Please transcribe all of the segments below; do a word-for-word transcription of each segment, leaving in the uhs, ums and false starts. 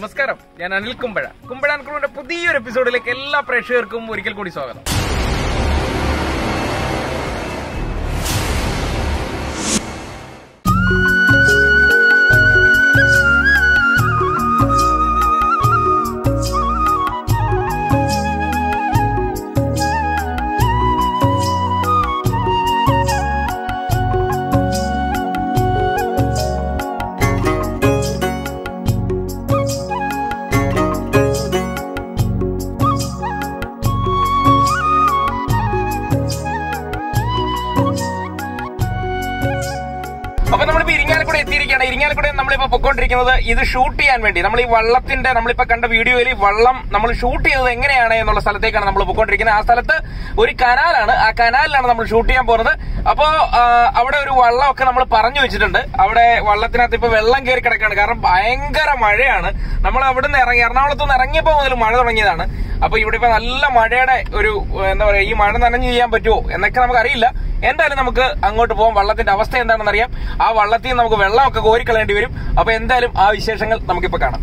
നമസ്കാരം, ഞാൻ അനിൽ കുമ്പഴ. കുമ്പഴ ക്രൂവിന്റെ പുതിയൊരു എപ്പിസോഡിലേക്ക് എല്ലാ പ്രേക്ഷകർക്കും ഒരിക്കൽ കൂടി സ്വാഗതം. അപ്പൊ നമ്മളിപ്പോ ഇരിങ്ങാലക്കുട എത്തിയിരിക്കുകയാണ്. ഇരിങ്ങാലക്കുട നമ്മളിപ്പോ പൊക്കോണ്ടിരിക്കുന്നത് ഇത് ഷൂട്ട് ചെയ്യാൻ വേണ്ടി. നമ്മൾ ഈ വള്ളത്തിന്റെ നമ്മളിപ്പോ കണ്ട വീഡിയോയിൽ വള്ളം നമ്മൾ ഷൂട്ട് ചെയ്തത് എങ്ങനെയാണ് എന്നുള്ള സ്ഥലത്തേക്കാണ് നമ്മൾ പൊക്കോണ്ടിരിക്കുന്നത്. ആ സ്ഥലത്ത് ഒരു കനാലാണ്, ആ കനാലിലാണ് നമ്മൾ ഷൂട്ട് ചെയ്യാൻ പോകുന്നത്. അപ്പോ അവിടെ ഒരു വള്ളമൊക്കെ നമ്മൾ പറഞ്ഞു വെച്ചിട്ടുണ്ട്. അവിടെ വള്ളത്തിനകത്ത് ഇപ്പൊ വെള്ളം കയറി കിടക്കുകയാണ്, കാരണം ഭയങ്കര മഴയാണ്. നമ്മൾ അവിടെ നിന്ന് ഇറങ്ങി എറണാകുളത്ത് നിന്ന് ഇറങ്ങിയപ്പോ മുതൽ മഴ തുടങ്ങിയതാണ്. അപ്പൊ ഇവിടെ ഇപ്പൊ നല്ല മഴയുടെ ഒരു എന്താ പറയാ, ഈ മഴ നനഞ്ഞു ചെയ്യാൻ പറ്റുമോ എന്നൊക്കെ നമുക്കറിയില്ല. എന്തായാലും നമുക്ക് അങ്ങോട്ട് പോകാം. വള്ളത്തിന്റെ അവസ്ഥ എന്താണെന്ന് അറിയാം. ആ വള്ളത്തിൽ നിന്ന് നമുക്ക് വെള്ളമൊക്കെ കോരിക്കളയേണ്ടി വരും. അപ്പൊ എന്തായാലും ആ വിശേഷങ്ങൾ നമുക്കിപ്പോ കാണാം.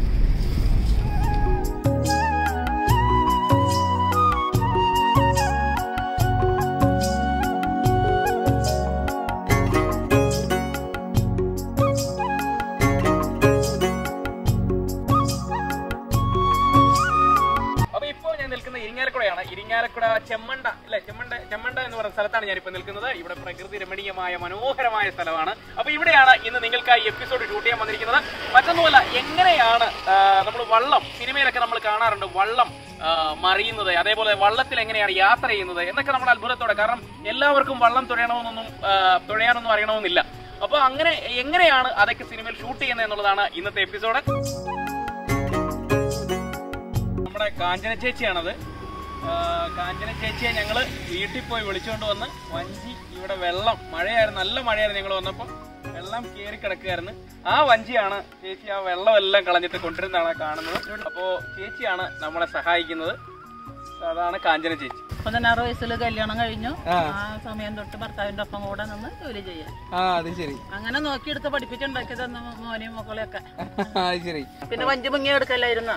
ഇരിങ്ങാലക്കുടയാണ്. ഇരിങ്ങാലക്കുട ചെമ്മണ്ട അല്ലെ, ചെമ്മണ്ട ചെമ്മണ്ട എന്ന് പറയുന്ന സ്ഥലത്താണ് ഞാനിപ്പോ നിൽക്കുന്നത്. ഇവിടെ പ്രകൃതി രമണീയമായ മനോഹരമായ സ്ഥലമാണ്. അപ്പൊ ഇവിടെയാണ് ഇന്ന് നിങ്ങൾക്കായി എപ്പിസോഡ് ഷൂട്ട് ചെയ്യാൻ വന്നിരിക്കുന്നത്. മറ്റൊന്നുമല്ല, എങ്ങനെയാണ് നമ്മൾ വള്ളം സിനിമയിലൊക്കെ നമ്മൾ കാണാറുണ്ട്, വള്ളം മറിയുന്നത്, അതേപോലെ വള്ളത്തിൽ എങ്ങനെയാണ് യാത്ര ചെയ്യുന്നത് എന്നൊക്കെ നമ്മൾ അത്ഭുതത്തോടെ, കാരണം എല്ലാവർക്കും വള്ളം തുഴയണമെന്നൊന്നും തുഴയാനൊന്നും അറിയണമെന്നില്ല. അപ്പൊ അങ്ങനെ എങ്ങനെയാണ് അതൊക്കെ സിനിമയിൽ ഷൂട്ട് ചെയ്യുന്നത് എന്നുള്ളതാണ് ഇന്നത്തെ എപ്പിസോഡ്. നമ്മുടെ കാഞ്ചന ചേച്ചിയാണത്. കാഞ്ചന ചേച്ചിയെ ഞങ്ങള് വീട്ടിൽ പോയി വിളിച്ചുകൊണ്ട് വന്ന് വഞ്ചി ഇവിടെ വെള്ളം മഴയായിരുന്നു, നല്ല മഴയായിരുന്നു. ഞങ്ങൾ വന്നപ്പോൾ വെള്ളം കയറി കിടക്കുകയായിരുന്നു. ആ വഞ്ചിയാണ് ചേച്ചി ആ വെള്ളം എല്ലാം കളഞ്ഞിട്ട് കൊണ്ടിരുന്നതാണ് കാണുന്നത്. അപ്പോ ചേച്ചിയാണ് നമ്മളെ സഹായിക്കുന്നത്. അതാണ് കാഞ്ചന ചേച്ചി. പതിനാറ് വയസ്സിൽ കല്യാണം കഴിഞ്ഞു. ആ സമയം തൊട്ട് ഭർത്താവിന്റെ ഒപ്പം കൂടെ നിന്ന് ജോലി ചെയ്യാൻ. അങ്ങനെ നോക്കിയെടുത്ത് പഠിപ്പിച്ചുണ്ടാക്കി തന്ന മോനെയും മക്കളെയൊക്കെ. പിന്നെ വഞ്ചി മുങ്ങി എടുക്കല്ലായിരുന്നു.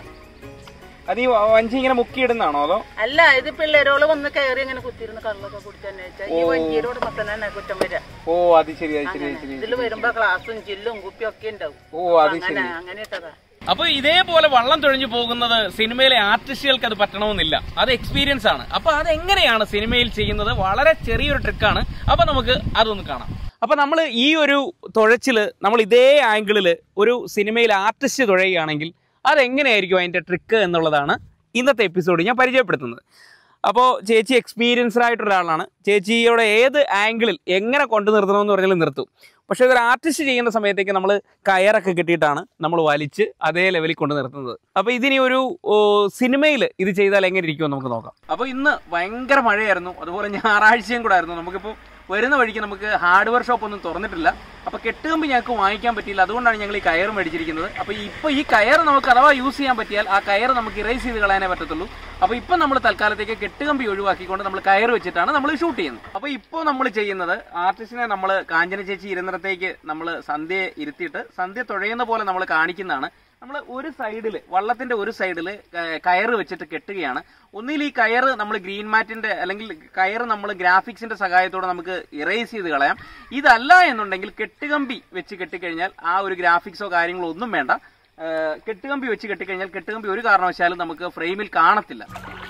അത് ഈ വഞ്ചി ഇങ്ങനെ മുക്കിയിടുന്നാണോ അതോ? അല്ല, ഇത് പിള്ളേരോട് വന്ന് കയറി ഇങ്ങനെ കുത്തിയിരുന്ന് കള്ളൊക്കെ കുടിച്ചെന്നെ വെച്ചാൽ ഈ വഞ്ചിയിലോട് മൊത്തം തന്നെ കുറ്റം വരാം. ഓ അത് ശരി. ഇതിൽ വരുമ്പോ ഗ്ലാസും ചില്ലും കുപ്പിയും ഒക്കെ ഉണ്ടാവും. ഓ അത് ശരി. അങ്ങനെ ഇട്ടതാ. അപ്പൊ ഇതേപോലെ വള്ളം തുഴഞ്ഞു പോകുന്നത് സിനിമയിലെ ആർട്ടിസ്റ്റുകൾക്ക് അത് പറ്റണമെന്നില്ല, അത് എക്സ്പീരിയൻസ് ആണ്. അപ്പൊ അതെങ്ങനെയാണ് സിനിമയിൽ ചെയ്യുന്നത്? വളരെ ചെറിയൊരു ട്രിക്കാണ്. അപ്പൊ നമുക്ക് അതൊന്ന് കാണാം. അപ്പൊ നമ്മൾ ഈ ഒരു തുഴച്ചില് നമ്മൾ ഇതേ ആംഗിളില് ഒരു സിനിമയിൽ ആർട്ടിസ്റ്റ് തുഴയുകയാണെങ്കിൽ അതെങ്ങനെയായിരിക്കും അതിന്റെ ട്രിക്ക് എന്നുള്ളതാണ് ഇന്നത്തെ എപ്പിസോഡ് ഞാൻ പരിചയപ്പെടുത്തുന്നത്. അപ്പോൾ ചേച്ചി എക്സ്പീരിയൻസ്ഡ് ആയിട്ടൊരു ഒരാളാണ്. ചേച്ചിയുടെ ഏത് ആംഗിളിൽ എങ്ങനെ കൊണ്ടു നിർത്തണമെന്ന് പറഞ്ഞാൽ നിർത്തും. പക്ഷെ ഒരു ആർട്ടിസ്റ്റ് ചെയ്യുന്ന സമയത്തേക്ക് നമ്മൾ കയറൊക്കെ കെട്ടിയിട്ടാണ് നമ്മൾ വലിച്ച് അതേ ലെവലിൽ കൊണ്ട് നിർത്തുന്നത്. അപ്പോൾ ഇതിനി ഒരു സിനിമയിൽ ഇത് ചെയ്താൽ എങ്ങനെ ഇരിക്കുമെന്ന് നമുക്ക് നോക്കാം. അപ്പോൾ ഇന്ന് ഭയങ്കര മഴയായിരുന്നു, അതുപോലെ ഞായറാഴ്ചയും കൂടെ ആയിരുന്നു. നമുക്കിപ്പോൾ വരുന്ന വഴിക്ക് നമുക്ക് ഹാർഡ്വെയർ ഷോപ്പ് ഒന്നും തുറന്നിട്ടില്ല. അപ്പോൾ കെട്ടുകമ്പ് ഞങ്ങൾക്ക് വാങ്ങിക്കാൻ പറ്റിയില്ല, അതുകൊണ്ടാണ് ഞങ്ങൾ ഈ കയർ മേടിച്ചിരിക്കുന്നത്. അപ്പോൾ ഇപ്പോൾ ഈ കയർ നമുക്ക് അഥവാ യൂസ് ചെയ്യാൻ പറ്റിയാൽ ആ കയർ നമുക്ക് ഇറേസ് ചെയ്ത് കളയാനേ പറ്റത്തുള്ളൂ. അപ്പോൾ ഇപ്പം നമ്മൾ തൽക്കാലത്തേക്ക് കെട്ടുകമ്പി ഒഴിവാക്കിക്കൊണ്ട് നമ്മൾ കയർ വെച്ചിട്ടാണ് നമ്മൾ ഷൂട്ട് ചെയ്യുന്നത്. അപ്പോൾ ഇപ്പോൾ നമ്മൾ ചെയ്യുന്നത്, ആർട്ടിസ്റ്റിനെ നമ്മൾ കാഞ്ചന ചേച്ചി ഇരുന്നിടത്തേക്ക് നമ്മൾ സന്ധ്യയെ ഇരുത്തിയിട്ട് സന്ധ്യ തുഴയുന്ന പോലെ നമ്മൾ കാണിക്കുന്നതാണ്. നമ്മൾ ഒരു സൈഡിൽ, വള്ളത്തിന്റെ ഒരു സൈഡിൽ കയറ് വെച്ചിട്ട് കെട്ടുകയാണ്. ഒന്നിൽ ഈ കയറ് നമ്മൾ ഗ്രീൻ മാറ്റിന്റെ അല്ലെങ്കിൽ കയറ് നമ്മൾ ഗ്രാഫിക്സിന്റെ സഹായത്തോടെ നമുക്ക് ഇറേസ് ചെയ്ത് കളയാം. ഇതല്ല എന്നുണ്ടെങ്കിൽ കെട്ടുകമ്പി വെച്ച് കെട്ടിക്കഴിഞ്ഞാൽ ആ ഒരു ഗ്രാഫിക്സോ കാര്യങ്ങളോ ഒന്നും വേണ്ട. കെട്ടുകമ്പി വെച്ച് കെട്ടിക്കഴിഞ്ഞാൽ കെട്ടുകമ്പി ഒരു കാരണവശാലും നമുക്ക് ഫ്രെയിമിൽ കാണത്തില്ല.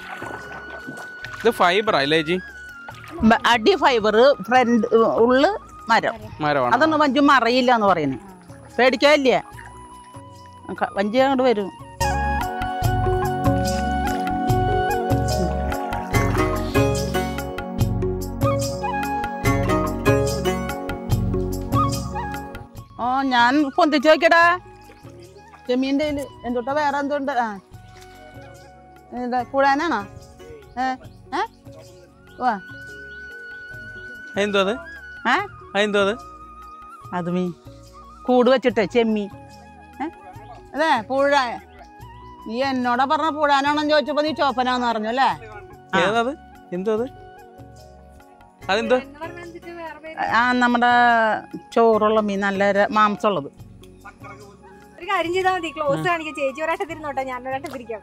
ഇത് ഫൈബർ അല്ലേ ജി? അടി ഫൈബർ, ഫ്രണ്ട് ഉള്ളു മരം. മരമാണ്. അതൊന്നും വഞ്ചി മറിയില്ല എന്ന് പറയുന്നത്. പേടിക്കാനില്ല, വഞ്ചി അങ്ങോട്ട് വരും. ഓ ഞാൻ പൊന്തിച്ച് നോക്കിയടാ ചെമ്മീൻ്റെ എന്തോട്ടാ, വേറെ എന്തുണ്ട്? ആ കൂടാനാണോ? ഏ വാ എന്തോ അത്? എന്തോ അത്? അത് മീൻ കൂട് വെച്ചിട്ടേ ചെമ്മീൻ. അതെ പുഴ. നീ എന്നോടാ പറഞ്ഞ പുഴാനാണെന്ന് ചോദിച്ചപ്പോ നീ ചോപ്പനാന്ന് പറഞ്ഞു അല്ലേ? എന്തോ അത്? അതെന്തോ? ആ നമ്മുടെ ചോറുള്ള മീൻ, നല്ല മാംസമുള്ളത്. ഒരു കാര്യം ചെയ്താൽ മതി, ക്ലോസ് കാണിക്കാം. ചേച്ചി ഒരാട്ടം തിരിഞ്ഞോട്ടെ, ഞാൻ ഒരാട്ടം തിരിക്കാം.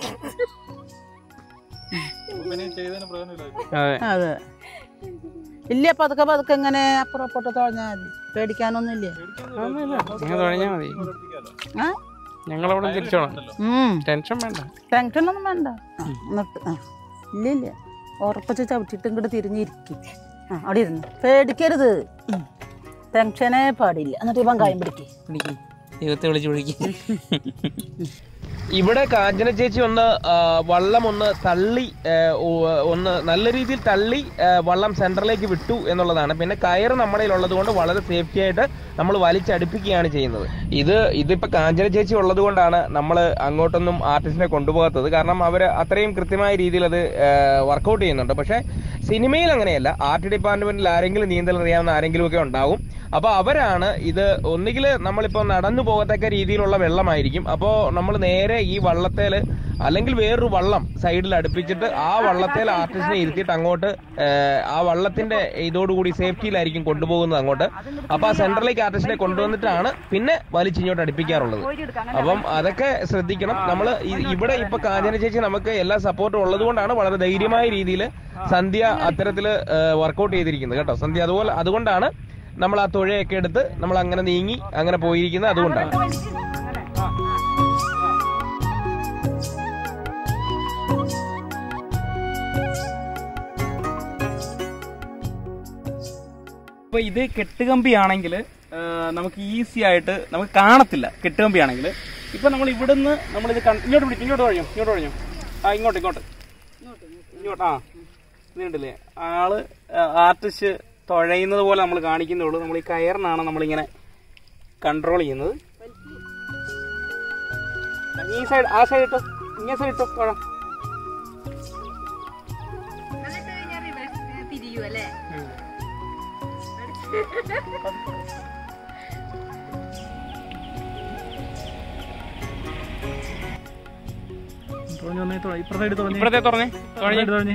അതെ ഇല്ല, പതുക്കെ പതുക്കെ ഇങ്ങനെ അപ്പുറം അപ്പുറത്ത് തുഴഞ്ഞാൽ മതി, പേടിക്കാനൊന്നും ഇല്ല. തുഴഞ്ഞാൽ മതി, ഞങ്ങളവിടെ തിരിച്ചോളാം. ടെൻഷൻ വേണ്ട, ടെൻഷനൊന്നും വേണ്ട. എന്നിട്ട് ആ ഇല്ല ഇല്ല ഉറപ്പിച്ച് ചവിട്ടിട്ട് ഇങ്ങോട്ട് തിരിഞ്ഞിരിക്കും. ആ അവിടെ ഇരുന്നു, പേടിക്കരുത്, ടെൻഷനേ പാടില്ല. എന്നിട്ട് ഇപ്പം കായം പിടിക്കും, ദൈവത്തെ വിളിച്ചു വിളിക്കും. ഇവിടെ കാഞ്ചന ചേച്ചി ഒന്ന് വള്ളം ഒന്ന് തള്ളി, ഒന്ന് നല്ല രീതിയിൽ തള്ളി വള്ളം സെന്ററിലേക്ക് വിട്ടു എന്നുള്ളതാണ്. പിന്നെ കയറ് നമ്മുടെ ഉള്ളത് കൊണ്ട് വളരെ സേഫ്റ്റി ആയിട്ട് നമ്മൾ വലിച്ചടുപ്പിക്കുകയാണ് ചെയ്യുന്നത്. ഇത് ഇതിപ്പോ കാഞ്ചന ചേച്ചി ഉള്ളത് കൊണ്ടാണ് നമ്മൾ അങ്ങോട്ടൊന്നും ആർട്ടിസ്റ്റിനെ കൊണ്ടുപോകാത്തത്. കാരണം അവർ അത്രയും കൃത്യമായ രീതിയിൽ അത് വർക്കൗട്ട് ചെയ്യുന്നുണ്ട്. പക്ഷെ സിനിമയിൽ അങ്ങനെയല്ല. ആർട്ട് ഡിപ്പാർട്ട്മെന്റിൽ ആരെങ്കിലും നീന്തൽ അറിയാവുന്ന ആരെങ്കിലും ഒക്കെ ഉണ്ടാവും. അപ്പൊ അവരാണ് ഇത് ഒന്നുകിൽ നമ്മളിപ്പോ നടന്നു പോകത്തക്ക രീതിയിലുള്ള വെള്ളമായിരിക്കും. അപ്പോൾ നമ്മൾ നേരെ ഈ വള്ളത്തേല് അല്ലെങ്കിൽ വേറൊരു വള്ളം സൈഡിൽ അടുപ്പിച്ചിട്ട് ആ വള്ളത്തേൽ ആർട്ടിസ്റ്റിനെ ഇരുത്തിയിട്ട് അങ്ങോട്ട് ആ വള്ളത്തിന്റെ ഇതോടുകൂടി സേഫ്റ്റിയിലായിരിക്കും കൊണ്ടുപോകുന്നത് അങ്ങോട്ട്. അപ്പൊ ആ സെന്ററിലേക്ക് ആർട്ടിസ്റ്റിനെ കൊണ്ടുവന്നിട്ടാണ് പിന്നെ വലിച്ചിങ്ങോട്ട് അടുപ്പിക്കാറുള്ളത്. അപ്പം അതൊക്കെ ശ്രദ്ധിക്കണം. നമ്മൾ ഇവിടെ ഇപ്പൊ കാഞ്ചന ചേച്ചി നമുക്ക് എല്ലാ സപ്പോർട്ടും ഉള്ളത് കൊണ്ടാണ് വളരെ ധൈര്യമായ രീതിയിൽ സന്ധ്യ അത്തരത്തില് വർക്കൗട്ട് ചെയ്തിരിക്കുന്നത് കേട്ടോ. സന്ധ്യ അതുപോലെ അതുകൊണ്ടാണ് നമ്മൾ ആ തുഴയൊക്കെ എടുത്ത് നമ്മൾ അങ്ങനെ നീങ്ങി അങ്ങനെ പോയിരിക്കുന്നത്. അതുകൊണ്ടാണ്. ഇപ്പൊ ഇത് കെട്ടുകമ്പി ആണെങ്കിൽ നമുക്ക് ഈസി ആയിട്ട് നമുക്ക് കാണത്തില്ല. കെട്ടുകമ്പി ആണെങ്കിൽ ഇപ്പൊ നമ്മൾ ഇവിടുന്ന് നമ്മളിത് ഇങ്ങോട്ട് പിടിക്കും, ഇങ്ങോട്ട് കഴിഞ്ഞു, ഇങ്ങോട്ട് കഴിഞ്ഞു, ആ ഇങ്ങോട്ട് ഇങ്ങോട്ട് ഇങ്ങോട്ട് ആ ഇത് കണ്ടില്ലേ, ആള് ആർട്ടിസ്റ്റ് തുഴയുന്നത് പോലെ നമ്മൾ കാണിക്കുന്നേ ഉള്ളൂ. നമ്മൾ ഈ കയറിനാണ് നമ്മളിങ്ങനെ കൺട്രോൾ ചെയ്യുന്നത്. ഈ സൈഡ് ആ സൈഡ് ഇട്ടോ, ഇങ്ങനെ സൈഡ് ഇട്ടോ തുഴ. ഇപ്പഴത്തെ തുറന്നേ തുഴഞ്ഞേ.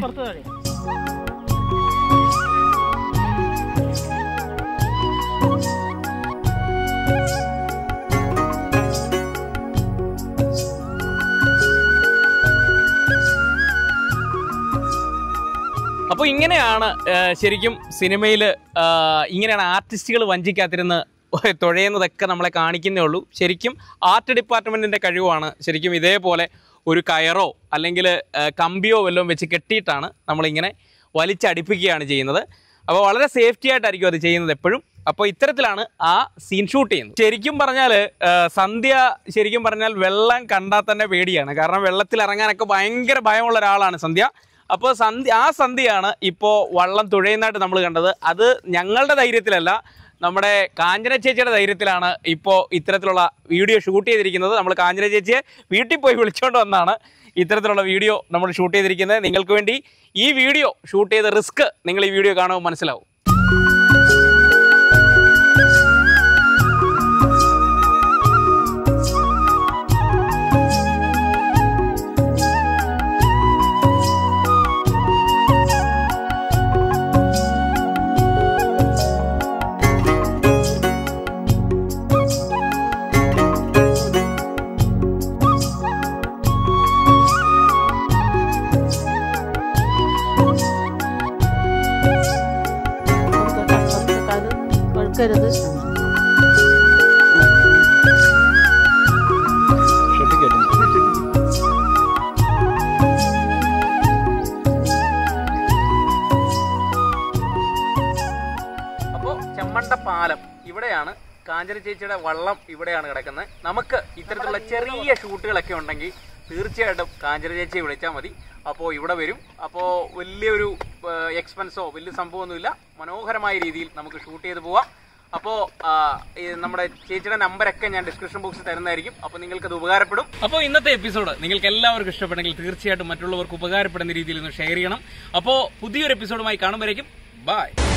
അപ്പോൾ ഇങ്ങനെയാണ് ശരിക്കും സിനിമയിൽ ഇങ്ങനെയാണ് ആർട്ടിസ്റ്റുകൾ വഞ്ചിക്കാത്തിരുന്ന് തുഴയുന്നതൊക്കെ നമ്മളെ കാണിക്കുന്നേ ഉള്ളൂ. ശരിക്കും ആർട്ട് ഡിപ്പാർട്ട്മെൻറ്റിൻ്റെ കഴിവാണ്. ശരിക്കും ഇതേപോലെ ഒരു കയറോ അല്ലെങ്കിൽ കമ്പിയോ വല്ലതും വെച്ച് കെട്ടിയിട്ടാണ് നമ്മളിങ്ങനെ വലിച്ചടിപ്പിക്കുകയാണ് ചെയ്യുന്നത്. അപ്പോൾ വളരെ സേഫ്റ്റി ആയിട്ടായിരിക്കും അത് ചെയ്യുന്നത് എപ്പോഴും. അപ്പോൾ ഇത്തരത്തിലാണ് ആ സീൻ ഷൂട്ട് ചെയ്യുന്നത്. ശരിക്കും പറഞ്ഞാൽ സന്ധ്യ ശരിക്കും പറഞ്ഞാൽ വെള്ളം കണ്ടാൽ തന്നെ പേടിയാണ്. കാരണം വെള്ളത്തിൽ ഇറങ്ങാനൊക്കെ ഭയങ്കര ഭയമുള്ള ഒരാളാണ് സന്ധ്യ. അപ്പോൾ സന്ധ്യ ആ സന്ധ്യയാണ് ഇപ്പോൾ വള്ളം തുഴയുന്നതായിട്ട് നമ്മൾ കണ്ടത്. അത് ഞങ്ങളുടെ ധൈര്യത്തിലല്ല, നമ്മുടെ കാഞ്ചന ചേച്ചിയുടെ ധൈര്യത്തിലാണ് ഇപ്പോൾ ഇത്തരത്തിലുള്ള വീഡിയോ ഷൂട്ട് ചെയ്തിരിക്കുന്നത്. നമ്മൾ കാഞ്ചന ചേച്ചിയെ വീട്ടിൽ പോയി വിളിച്ചുകൊണ്ട് വന്നാണ് ഇത്തരത്തിലുള്ള വീഡിയോ നമ്മൾ ഷൂട്ട് ചെയ്തിരിക്കുന്നത്. നിങ്ങൾക്ക് വേണ്ടി ഈ വീഡിയോ ഷൂട്ട് ചെയ്ത റിസ്ക് നിങ്ങൾ ഈ വീഡിയോ കാണുമ്പോൾ മനസ്സിലാവും. അപ്പോൾ ചെമ്മണ്ട പാലം ഇവിടെയാണ്, കാഞ്ചന ചേച്ചിയുടെ വള്ളം ഇവിടെയാണ് കിടക്കുന്നത്. നമുക്ക് ഇത്തരത്തിലുള്ള ചെറിയ ഷൂട്ടുകളൊക്കെ ഉണ്ടെങ്കിൽ തീർച്ചയായിട്ടും കാഞ്ചന ചേച്ചിയെ വിളിച്ചാൽ മതി. അപ്പോൾ ഇവിടെ വരും. അപ്പോൾ വലിയൊരു എക്സ്പെൻസോ വലിയ സംഭവമൊന്നുമില്ല, മനോഹരമായ രീതിയിൽ നമുക്ക് ഷൂട്ട് ചെയ്ത് പോവാം. അപ്പോൾ നമ്മുടെ ചേച്ചിയുടെ നമ്പരൊക്കെ ഞാൻ ഡിസ്ക്രിപ്ഷൻ ബോക്സിൽ തരുന്നതായിരിക്കും. അപ്പോൾ നിങ്ങൾക്ക് അത് ഉപകാരപ്പെടും. അപ്പോൾ ഇന്നത്തെ എപ്പിസോഡ് നിങ്ങൾക്ക് എല്ലാവർക്കും ഇഷ്ടപ്പെട്ടെങ്കിൽ തീർച്ചയായിട്ടും മറ്റുള്ളവർക്ക് ഉപകാരപ്പെടുന്ന രീതിയിൽ ഒന്ന് ഷെയർ ചെയ്യണം. അപ്പോൾ പുതിയൊരു എപ്പിസോഡുമായി കാണുമ്പോഴേക്കും ബൈ.